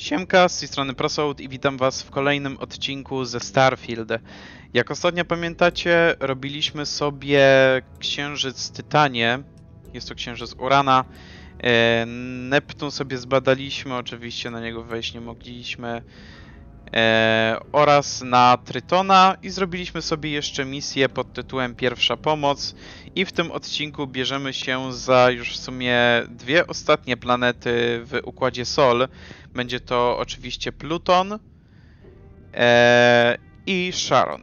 Siemka, z tej strony Prosoud i witam was w kolejnym odcinku ze Starfield. Jak ostatnio pamiętacie, robiliśmy sobie księżyc Tytanie, jest to księżyc Urana. Neptun sobie zbadaliśmy, oczywiście na niego wejść nie mogliśmy. Oraz na Trytona i zrobiliśmy sobie jeszcze misję pod tytułem Pierwsza Pomoc i w tym odcinku bierzemy się za już w sumie dwie ostatnie planety w Układzie Sol. Będzie to oczywiście Pluton i Charon.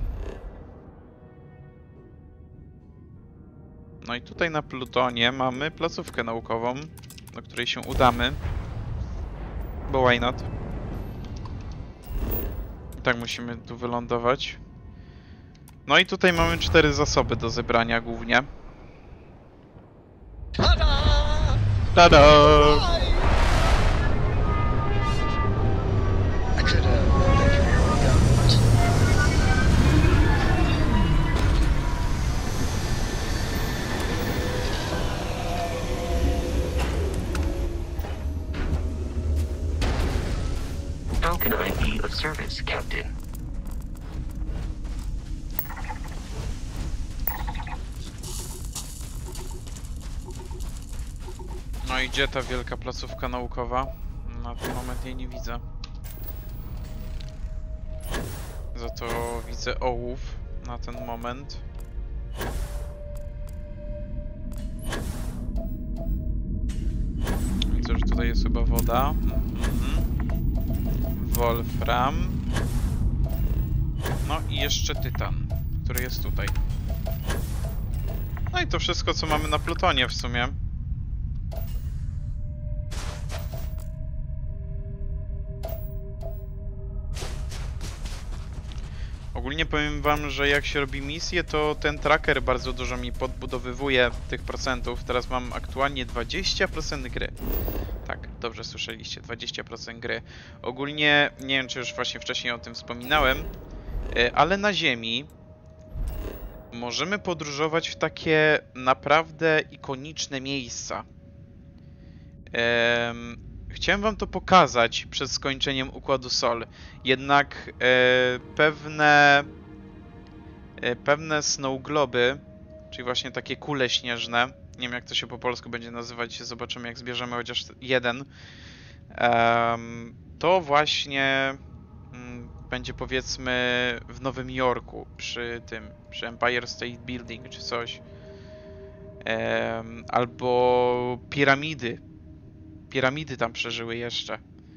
No i tutaj na Plutonie mamy placówkę naukową, do której się udamy, bo why not? I tak musimy tu wylądować. No i tutaj mamy 4 zasoby do zebrania głównie. Tada! How can I be of service, Captain? No i gdzie ta wielka placówka naukowa? Na ten moment jej nie widzę. Za to widzę ołów na ten moment. Widzę, że tutaj jest chyba woda. Wolfram. No i jeszcze tytan, który jest tutaj. No i to wszystko, co mamy na Plutonie w sumie. Ogólnie powiem wam, że jak się robi misję, to ten tracker bardzo dużo mi podbudowywuje tych procentów. Teraz mam aktualnie 20% gry. Tak, dobrze słyszeliście, 20% gry. Ogólnie, nie wiem czy już właśnie wcześniej o tym wspominałem, ale na Ziemi możemy podróżować w takie naprawdę ikoniczne miejsca. Chciałem wam to pokazać przed skończeniem Układu Sol, jednak pewne snow globy, czyli właśnie takie kule śnieżne, nie wiem jak to się po polsku będzie nazywać, zobaczymy jak zbierzemy chociaż jeden, to właśnie będzie powiedzmy w Nowym Jorku, przy Empire State Building czy coś, albo piramidy tam przeżyły jeszcze.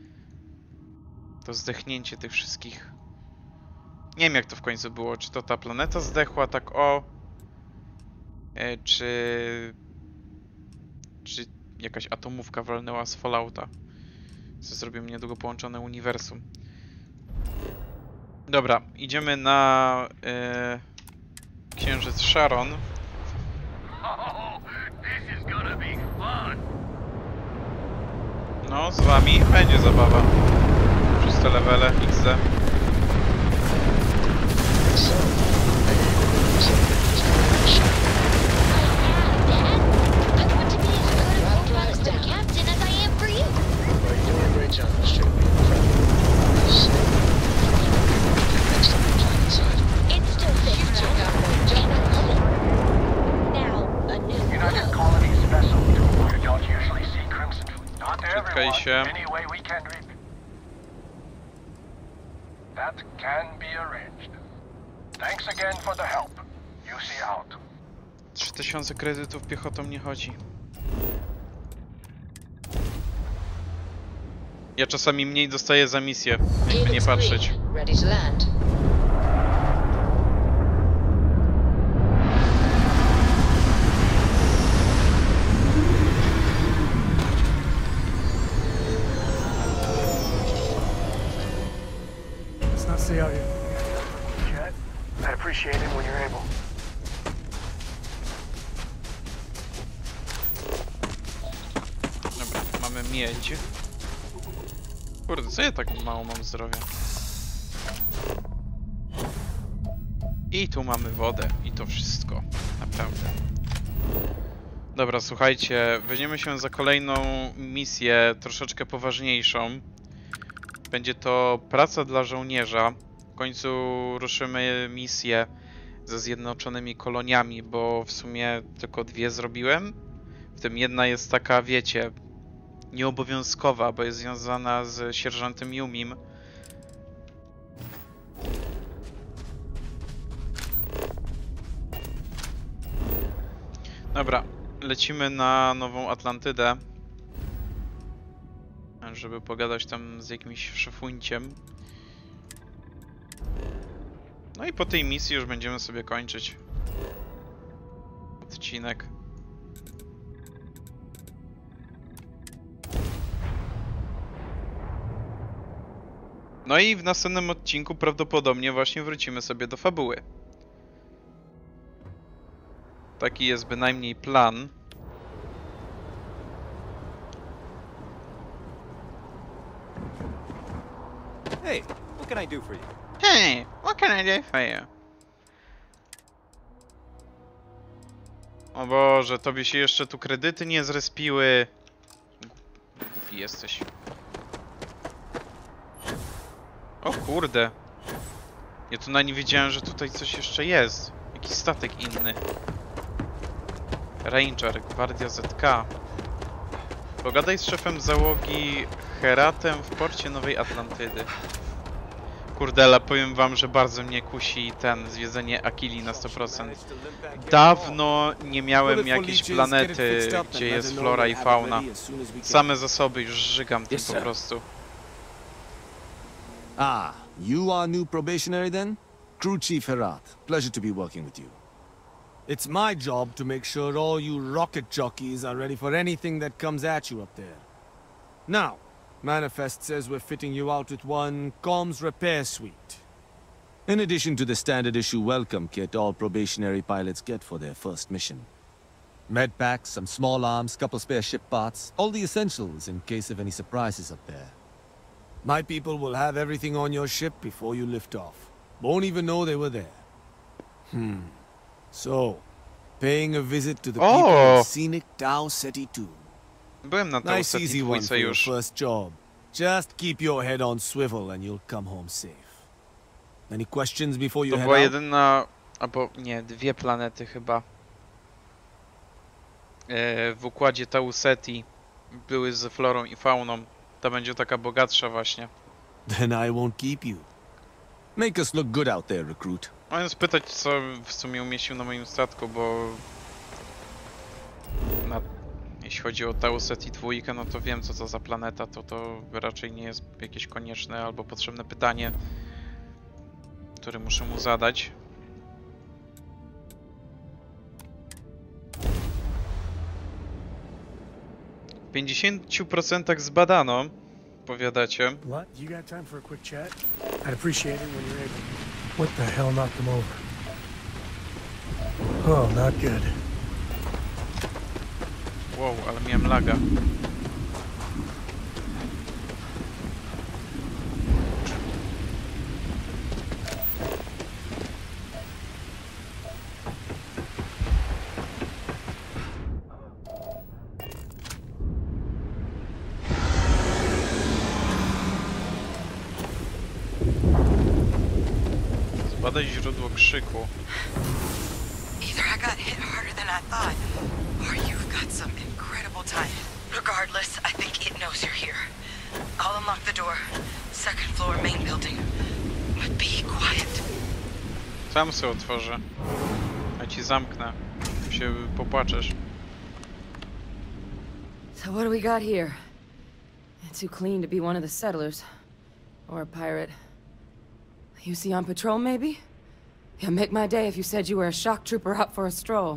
To zdechnięcie tych wszystkich. Nie wiem jak to w końcu było, czy to ta planeta zdechła tak czy jakaś atomówka walnęła z Fallouta, co zrobimy niedługo połączone uniwersum. Dobra, idziemy na księżyc Charon. No, z wami będzie zabawa. Przez te levele XD. Przytkaj się. That can be arranged. Thanks again for the help. You see out. 3000 kredytów piechotą nie chodzi. Ja czasami mniej dostaję za misję, jakby nie patrzeć. See how you. Jet, I appreciate it when you're able. Dobra, mamy miedź. Kurde, co ja tak mało mam zdrowia? I tu mamy wodę. I to wszystko. Naprawdę. Dobra, słuchajcie, weźmiemy się za kolejną misję, troszeczkę poważniejszą. Będzie to praca dla żołnierza. W końcu ruszymy misję ze zjednoczonymi koloniami, bo w sumie tylko 2 zrobiłem. W tym jedna jest taka, wiecie, nieobowiązkowa, bo jest związana z sierżantem Yumim. Dobra, lecimy na Nową Atlantydę, żeby pogadać tam z jakimś szefunciem. No i po tej misji już będziemy sobie kończyć odcinek. No i w następnym odcinku prawdopodobnie właśnie wrócimy sobie do fabuły. Taki jest bynajmniej plan. Hey, what can I do for you? Hey, what can I do for you? O Boże, tobie się jeszcze tu kredyty nie zrespiły. Głupi jesteś. O kurde. Ja tu na nie wiedziałem, że tutaj coś jeszcze jest. Jakiś statek inny. Ranger, Gwardia ZK. Pogadaj z szefem załogi Heratem w porcie Nowej Atlantydy. Kurde, ale powiem wam, że bardzo mnie kusi zwiedzenie Akili na 100%. Dawno nie miałem jakiejś planety, gdzie jest flora i fauna. Same zasoby już żygam tym po prostu. Ah, you are new probationary then? Crew Chief Herat. Pleasure to be working with you. It's my job to make sure all you rocket jockeys are ready for anything that comes at you up there. Now, Manifest says we're fitting you out with one comms repair suite. In addition to the standard issue welcome kit all probationary pilots get for their first mission. Med packs, some small arms, couple spare ship parts, all the essentials in case of any surprises up there. My people will have everything on your ship before you lift off. Won't even know they were there. So, paying a visit to the people of scenic Tau Ceti 2. Byłem na Tau Nice Ceti easy one for your już. first job. Just keep your head on swivel and you'll come home safe. Any questions before you To head była out? jedyna, albo nie, 2 planety chyba. W układzie Tau Ceti były z florą i fauną. Ta będzie taka bogatsza właśnie. Then I won't keep you. Make us look good out there, recruit. Chciałem spytać, co w sumie umieścił na moim statku, bo jeśli chodzi o Tau Ceti 2, no to wiem, co to za planeta, to raczej nie jest jakieś konieczne albo potrzebne pytanie, które muszę mu zadać. W 50% zbadano, powiadacie. What? You got time for a quick chat? I'd appreciate it when you're able. What the hell knocked them over? Oh, not good. Wow, ale miałem laga. Zbadaj źródło krzyku. Either I got hit harder than I thought, or you've got some incredible timing. Regardless, I think it knows you're here. I'll unlock the door. Second floor, main building. But be quiet. Sam sobie otworzę. A ci zamknę. Się popłaczesz. So what do we got here? Too clean to be one of the settlers. Or a pirate. You see on patrol, maybe? Yeah, make my day if you said you were a shock trooper out for a stroll.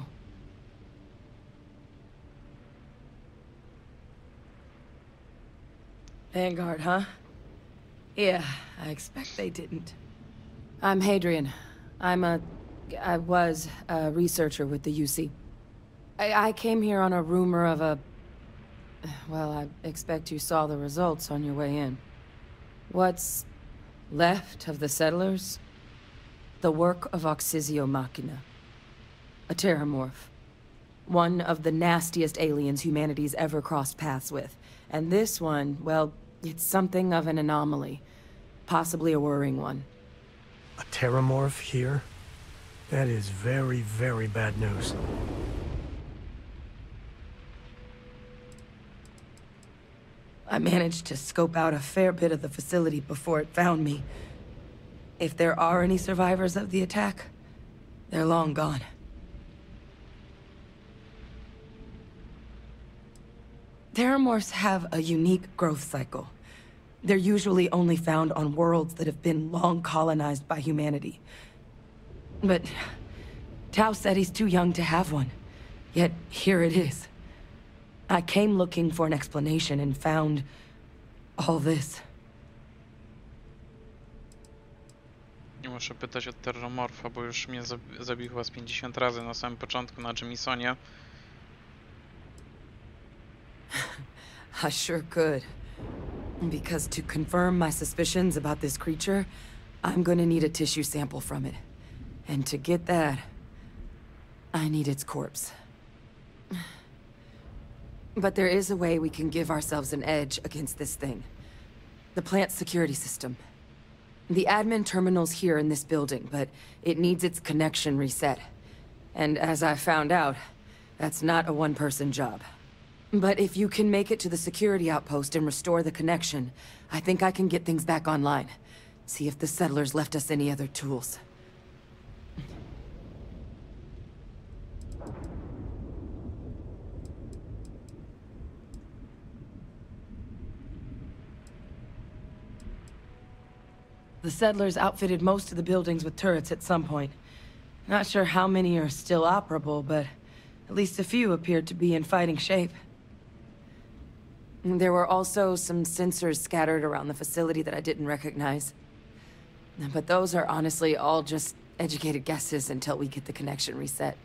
Vanguard, huh? Yeah, I expect they didn't. I'm Hadrian. I was a researcher with the UC. I came here on a rumor of a... Well, I expect you saw the results on your way in. What's left of the settlers? The work of Oxysio Machina. A terramorph. One of the nastiest aliens humanity's ever crossed paths with. And this one, well, It's something of an anomaly. Possibly a worrying one. A terramorph here? That is very, very bad news. I managed to scope out a fair bit of the facility before it found me. If there are any survivors of the attack, they're long gone. Terramorphs have a unique growth cycle. They're usually only found on worlds that have been long colonized by humanity. But Tao said he's too young to have one. Yet here it is. I came looking for an explanation and found all this. Nie muszę pytać o Terramorfa, bo już mnie zabił chyba z 50 razy na samym początku na Jamisonie. I sure could. Because to confirm my suspicions about this creature, I'm gonna need a tissue sample from it. And to get that, I need its corpse. But there is a way we can give ourselves an edge against this thing. The plant's security system. The admin terminal's here in this building, but it needs its connection reset. And as I found out, that's not a one-person job. But if you can make it to the security outpost and restore the connection, I think I can get things back online. See if the settlers left us any other tools. The settlers outfitted most of the buildings with turrets at some point. Not sure how many are still operable, but at least a few appeared to be in fighting shape. There were also some sensors scattered around the facility that I didn't recognize. But those are honestly all just educated guesses until we get the connection reset.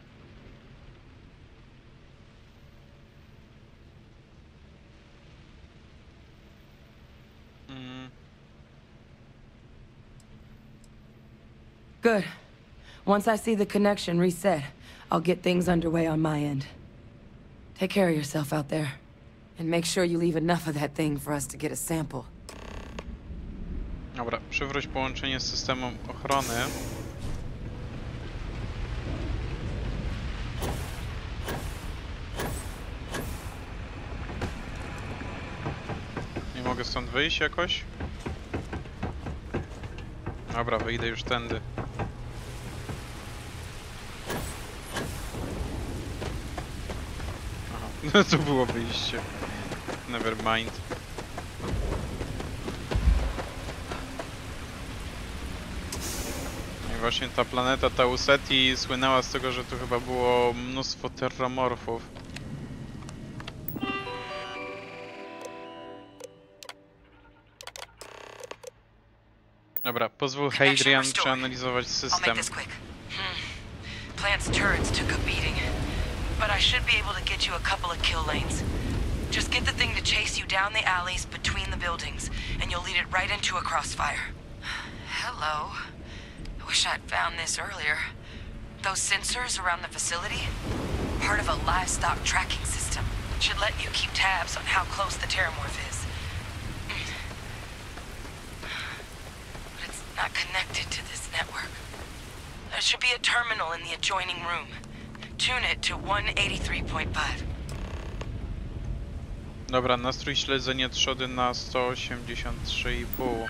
Good. Once I see the connection reset, I'll get things underway on my end. Take care of yourself out there. And make sure you leave enough of that thing for us to get a sample. Dobra, przywróć połączenie z systemem ochrony. Nie mogę stąd wyjść jakoś? Dobra, wyjdę już tędy. No to było wyjście. Never mind. I właśnie ta planeta Tau Ceti słynęła z tego, że tu chyba było mnóstwo terramorfów. Dobra, pozwól Hadrian przeanalizować system. Plant's turrets took a beating, but I should be able to get you a couple of kill lanes. Just get the thing to chase you down the alleys between the buildings, and you'll lead it right into a crossfire. Hello. I wish I'd found this earlier. Those sensors around the facility? Part of a livestock tracking system. Should let you keep tabs on how close the terramorph is. But it's not connected to this network. There should be a terminal in the adjoining room. Tune it to 183.5. Dobra, nastrój śledzenie trzody na 183,5.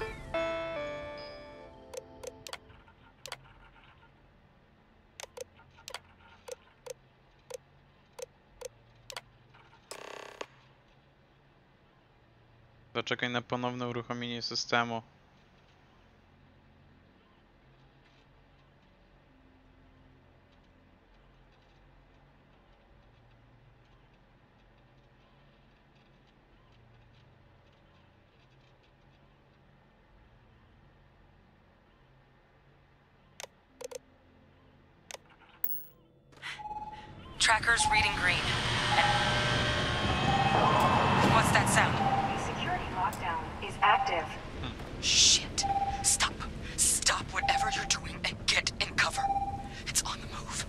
Zaczekaj na ponowne uruchomienie systemu. Tracker's reading green. What's that sound? The security lockdown is active. Shit. Stop. Stop whatever you're doing and get in cover. It's on the move.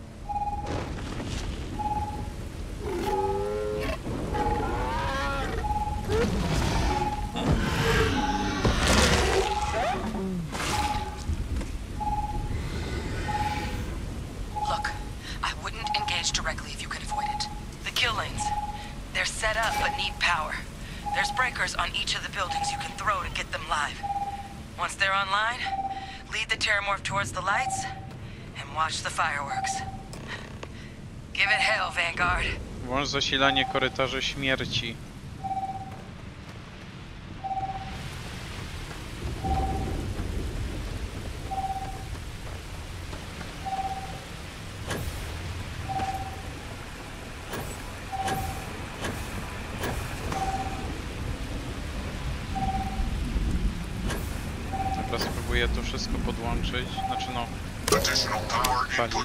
up but need power. There's breakers on each of the buildings you can throw to get them live. Once they're online, lead the Terramorph towards the lights and watch the fireworks. Give it hell, Vanguard. Włącz zasilanie korytarzy śmierci. Dobra, spróbuję to wszystko podłączyć. Znaczy no... palić.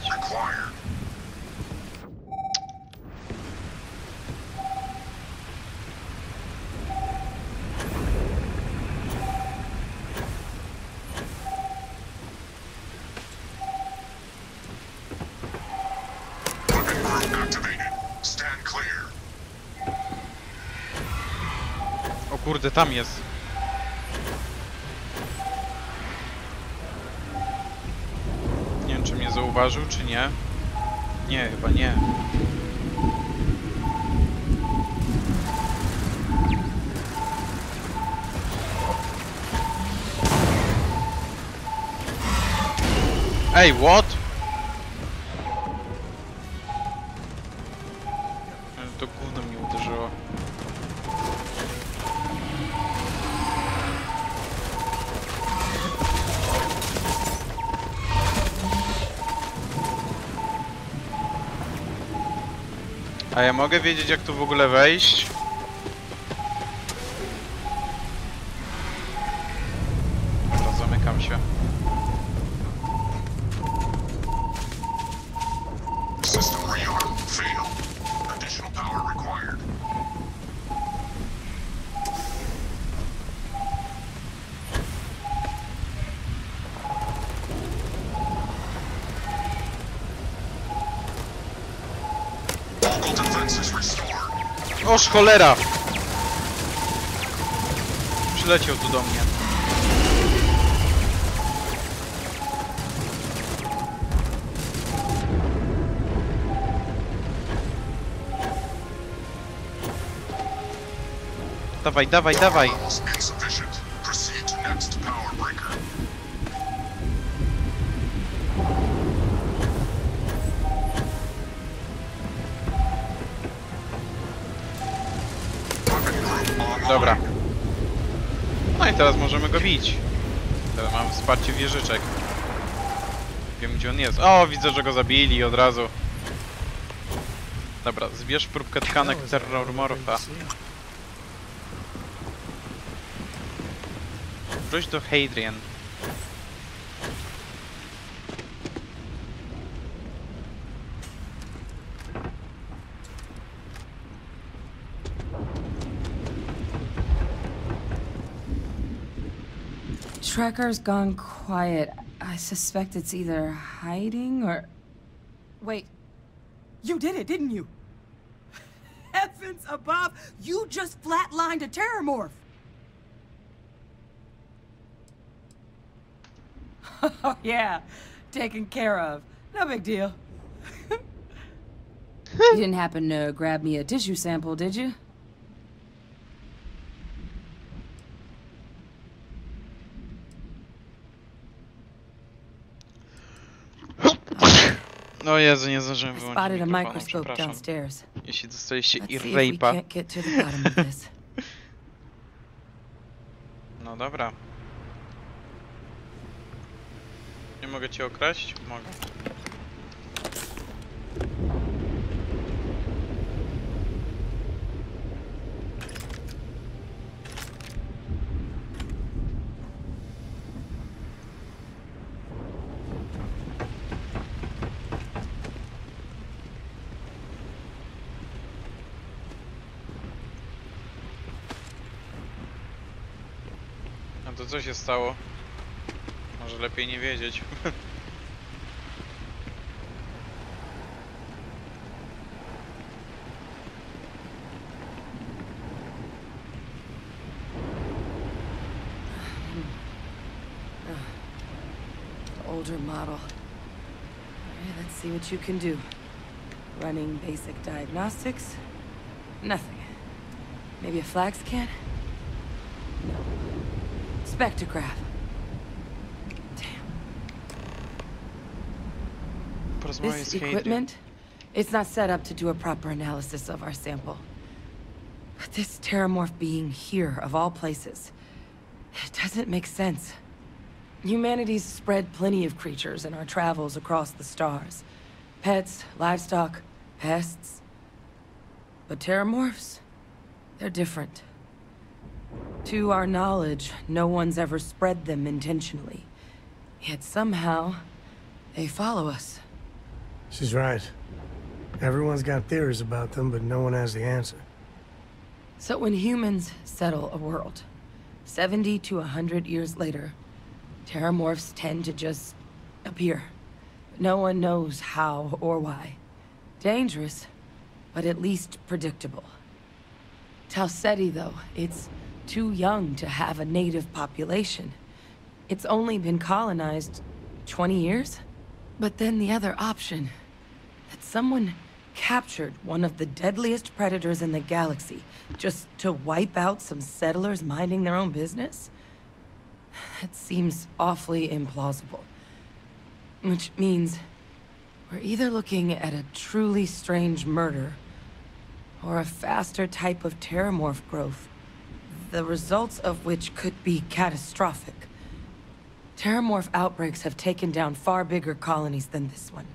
O kurde, tam jest. Nie wiem, czy mnie zauważył, czy nie. Nie, chyba nie. Ej, what? To gówno mnie uderzyło. A ja mogę wiedzieć, jak tu w ogóle wejść? Dobra, zamykam się. System rearm failed. Additional power required. Local defenses restored. Oż cholera! Przyleciał tu do mnie. Dawaj, dawaj, dawaj! Insufficient. Proceed to next power breaker. Dobra. No i teraz możemy go bić. Teraz mam wsparcie wieżyczek. Wiem, gdzie on jest. O, widzę, że go zabili od razu. Dobra, zbierz próbkę tkanek Terramorpha. Wróć do Hadrian. Tracker's gone quiet. I suspect it's either hiding or... Wait. You did it, didn't you? Heavens above! You just flatlined a Terramorph! Oh, yeah. Taken care of. No big deal. You didn't happen to grab me a tissue sample, did you? No Jezu, nie zdążyłem wyłączyć Spotted a mikrofonu, microscope przepraszam. downstairs. Jeśli dostaliście Let's see if we irrape'a. can't get to the bottom of this. No dobra. Nie mogę cię okraść? Mogę. A to co się stało? Może lepiej nie wiedzieć. Older model. Alright, let's see what you can do. Running basic diagnostics. Nothing. Maybe a flax can? No. Spectrograph. Damn. Porozmawiaj This z Hadrian. equipment, it's not set up to do a proper analysis of our sample. But this terramorph being here, of all places, it doesn't make sense. Humanity's spread plenty of creatures in our travels across the stars. Pets, livestock, pests. But terramorphs? They're different. To our knowledge, no one's ever spread them intentionally. Yet somehow, they follow us. She's right. Everyone's got theories about them, but no one has the answer. So when humans settle a world, 70 to 100 years later, terramorphs tend to just appear. No one knows how or why. Dangerous, but at least predictable. Tau Ceti, though, it's too young to have a native population. It's only been colonized 20 years? But then the other option, that someone captured one of the deadliest predators in the galaxy just to wipe out some settlers minding their own business? That seems awfully implausible. Which means we're either looking at a truly strange murder or a faster type of terramorph growth, the results of which could be catastrophic. Terramorph outbreaks have taken down far bigger colonies than this one.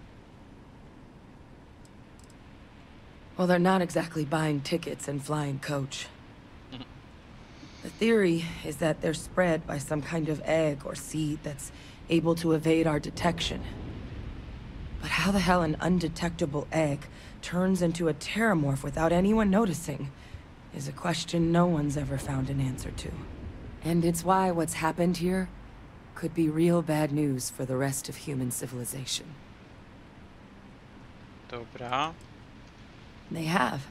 Well, they're not exactly buying tickets and flying coach. The theory is that they're spread by some kind of egg or seed that's able to evade our detection. But how the hell an undetectable egg turns into a terramorph without anyone noticing is a question no one's ever found an answer to. And it's why what's happened here could be real bad news for the rest of human civilization. Dobra. They have.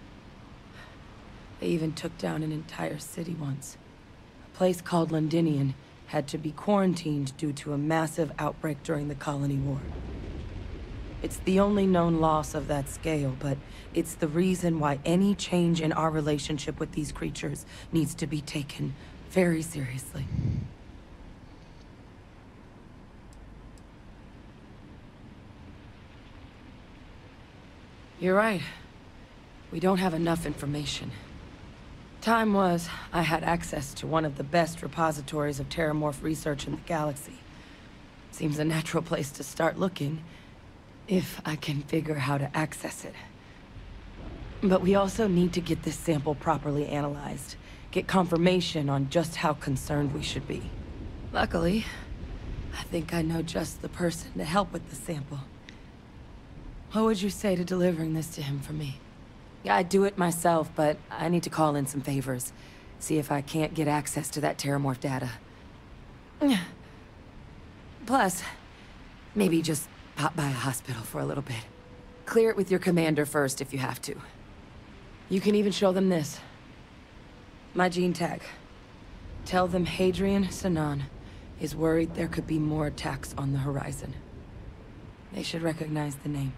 They even took down an entire city once. A place called Londinium had to be quarantined due to a massive outbreak during the Colony War. It's the only known loss of that scale, but it's the reason why any change in our relationship with these creatures needs to be taken very seriously. You're right. We don't have enough information. Time was, I had access to one of the best repositories of terramorph research in the galaxy. Seems a natural place to start looking, if I can figure how to access it. But we also need to get this sample properly analyzed, get confirmation on just how concerned we should be. Luckily, I think I know just the person to help with the sample. What would you say to delivering this to him for me? I'd do it myself, but I need to call in some favors. See if I can't get access to that terramorph data. Plus, maybe just pop by a hospital for a little bit. Clear it with your commander first if you have to. You can even show them this. My gene tag. Tell them Hadrian Sinan is worried there could be more attacks on the horizon. They should recognize the name.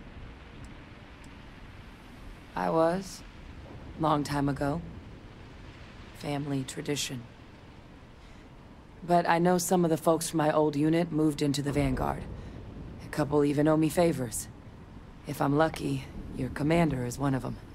I was. Long time ago. Family tradition. But I know some of the folks from my old unit moved into the Vanguard. A couple even owe me favors. If I'm lucky, your commander is one of them.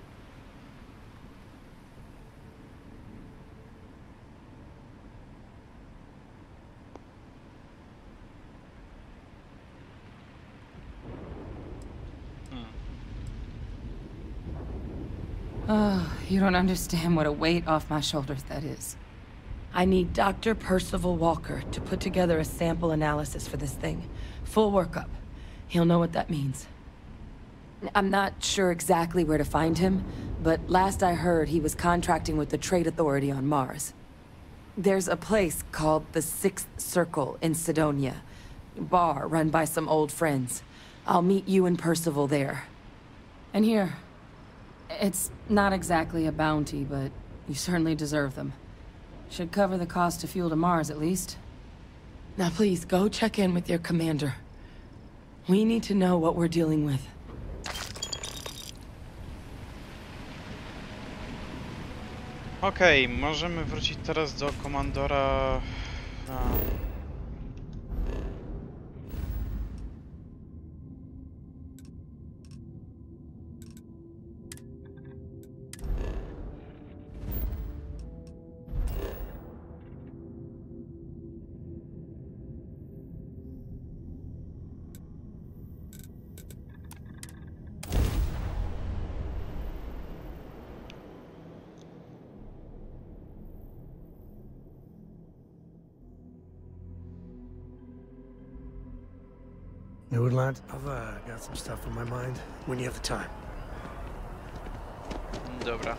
Oh, you don't understand what a weight off my shoulders that is. I need Dr. Percival Walker to put together a sample analysis for this thing. Full workup. He'll know what that means. I'm not sure exactly where to find him, but last I heard he was contracting with the Trade Authority on Mars. There's a place called the Sixth Circle in Sidonia. A bar run by some old friends. I'll meet you and Percival there. And here. It's not exactly a bounty, but you certainly deserve them. Should cover the cost of fuel to Mars, at least. Now please, go check in with your commander. We need to know what we're dealing with. Okej, możemy wrócić teraz do komandora... New Woodland? I've got some stuff on my mind when you have the time. Dobra.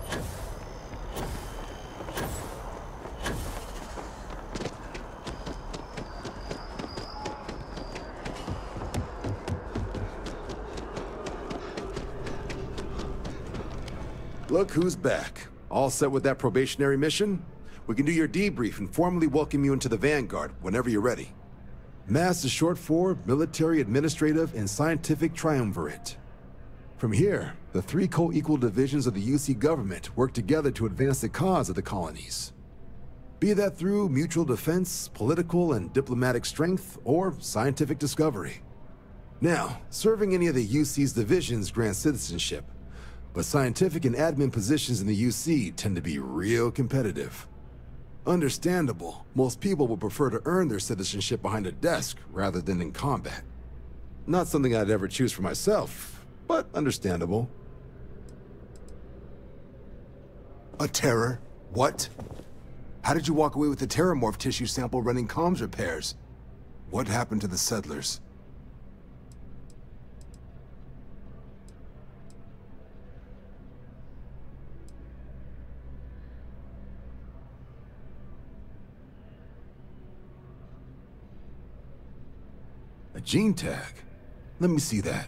Look who's back. All set with that probationary mission? We can do your debrief and formally welcome you into the Vanguard whenever you're ready. MASS is short for Military, Administrative, and Scientific Triumvirate. From here, the three co-equal divisions of the UC government work together to advance the cause of the colonies. Be that through mutual defense, political and diplomatic strength, or scientific discovery. Now, serving any of the UC's divisions grants citizenship, but scientific and admin positions in the UC tend to be real competitive. Understandable. Most people would prefer to earn their citizenship behind a desk rather than in combat. Not something I'd ever choose for myself, but understandable. A terror? What? How did you walk away with the terramorph tissue sample running comms repairs? What happened to the settlers? A gene tag? Let me see that.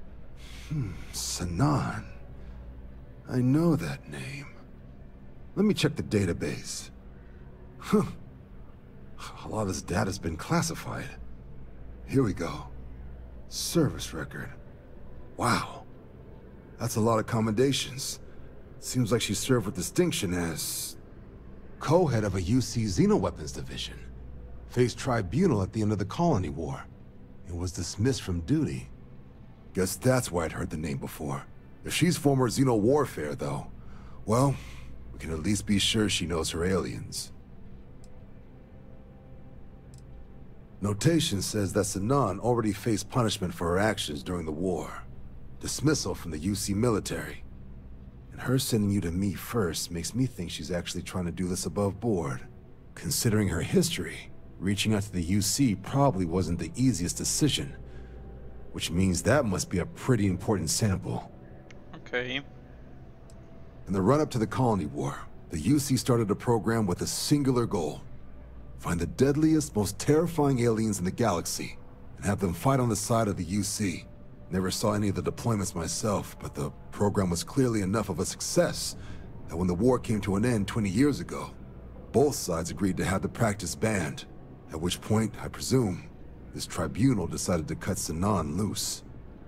Sanan. I know that name. Let me check the database. Huh. A lot of this data's been classified. Here we go. Service record. Wow. That's a lot of commendations. Seems like she served with distinction as co-head of a UC Xenoweapons division. Faced tribunal at the end of the Colony War. And was dismissed from duty. Guess that's why I'd heard the name before. If she's former Xeno warfare, though, well, we can at least be sure she knows her aliens. Notation says that Sanan already faced punishment for her actions during the war. Dismissal from the UC military. And her sending you to me first makes me think she's actually trying to do this above board. Considering her history, reaching out to the UC probably wasn't the easiest decision. Which means that must be a pretty important sample. Okay. In the run-up to the Colony War, the UC started a program with a singular goal. Find the deadliest, most terrifying aliens in the galaxy, and have them fight on the side of the UC. Never saw any of the deployments myself, but the program was clearly enough of a success that when the war came to an end 20 years ago, both sides agreed to have the practice banned. At which point, I presume, this tribunal decided to cut Sanan loose.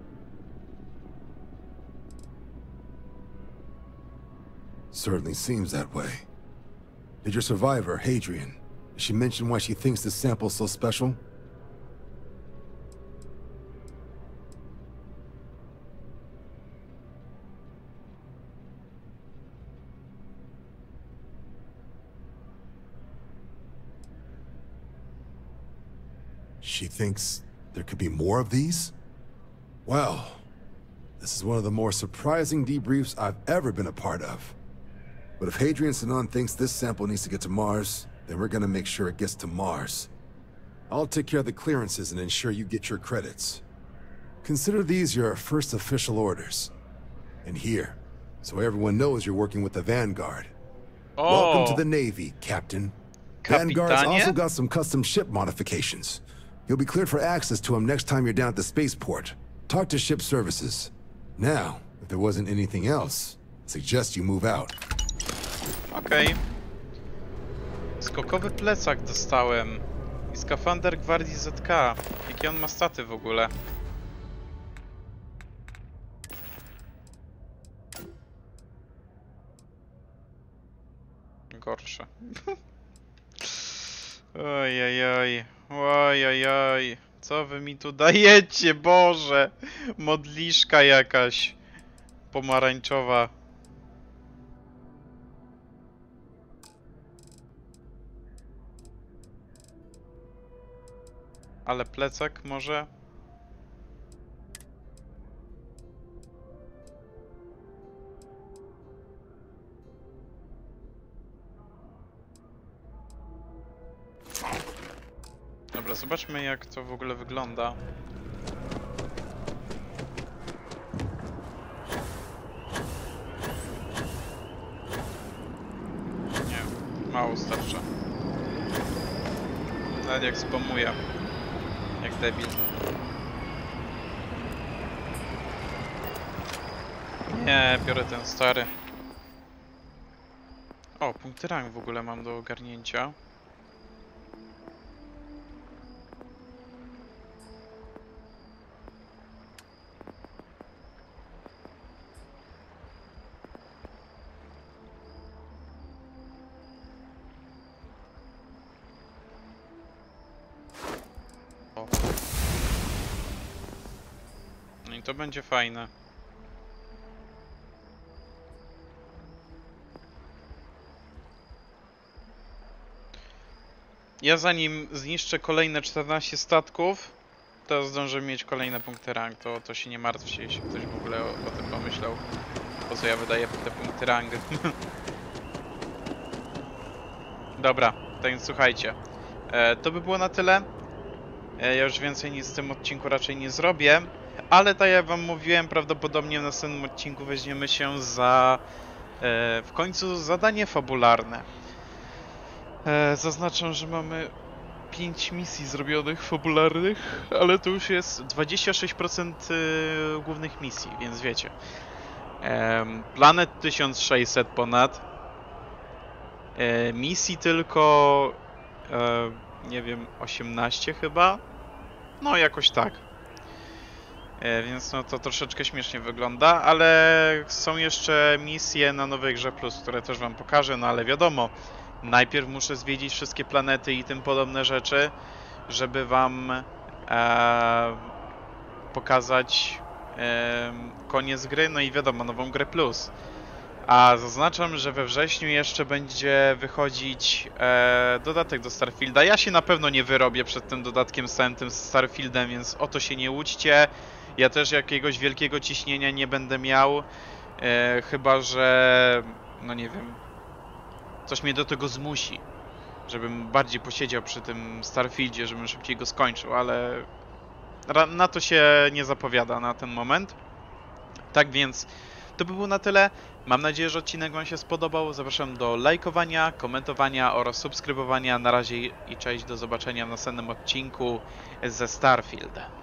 Certainly seems that way. Did your survivor, Hadrian, did she mention why she thinks this sample's so special? She thinks there could be more of these? Well, this is one of the more surprising debriefs I've ever been a part of. But if Hadrian Sanan thinks this sample needs to get to Mars, then we're gonna make sure it gets to Mars. I'll take care of the clearances and ensure you get your credits. Consider these your first official orders. And here, so everyone knows you're working with the Vanguard. Oh. Welcome to the Navy, Captain. Vanguard's also got some custom ship modifications. You'll be cleared for access to them next time you're down at the spaceport. Talk to ship services. Now, if there wasn't anything else, I suggest you move out. Okej. Skokowy plecak dostałem. I skafander Gwardii ZK. Jakie on ma staty w ogóle? Ojojoj. Ojojoj. Co wy mi tu dajecie, Boże? Modliszka jakaś. Pomarańczowa. Ale plecak może? Dobra, zobaczmy jak to w ogóle wygląda. Nie, mało starcza. Nawet jak spamuję. Jak debil. Nie, biorę ten stary. O, punkty rang w ogóle mam do ogarnięcia. O. No i to będzie fajne. Ja zanim zniszczę kolejne 14 statków, to zdążę mieć kolejne punkty rang. To się nie martwcie, jeśli ktoś w ogóle o tym pomyślał. Po co ja wydaję te punkty rang. Dobra, tak więc słuchajcie. To by było na tyle. Ja już więcej nic w tym odcinku raczej nie zrobię. Ale tak jak wam mówiłem, prawdopodobnie w następnym odcinku weźmiemy się za w końcu zadanie fabularne. Zaznaczam, że mamy 5 misji zrobionych fabularnych, ale to już jest 26% głównych misji, więc wiecie. Planet 1600 ponad. Misji tylko nie wiem, 18 chyba? No jakoś tak. Więc no to troszeczkę śmiesznie wygląda, ale są jeszcze misje na nowej grze plus, które też wam pokażę, no ale wiadomo, najpierw muszę zwiedzić wszystkie planety i tym podobne rzeczy, żeby wam pokazać koniec gry, no i wiadomo, nową grę plus. A zaznaczam, że we wrześniu jeszcze będzie wychodzić dodatek do Starfielda. Ja się na pewno nie wyrobię przed tym dodatkiem z całym tym Starfieldem, więc o to się nie łudźcie. Ja też jakiegoś wielkiego ciśnienia nie będę miał, chyba że, no nie wiem, coś mnie do tego zmusi, żebym bardziej posiedział przy tym Starfieldzie, żebym szybciej go skończył, ale na to się nie zapowiada na ten moment. Tak więc to by było na tyle. Mam nadzieję, że odcinek wam się spodobał. Zapraszam do lajkowania, komentowania oraz subskrybowania. Na razie i cześć, do zobaczenia w następnym odcinku ze Starfield.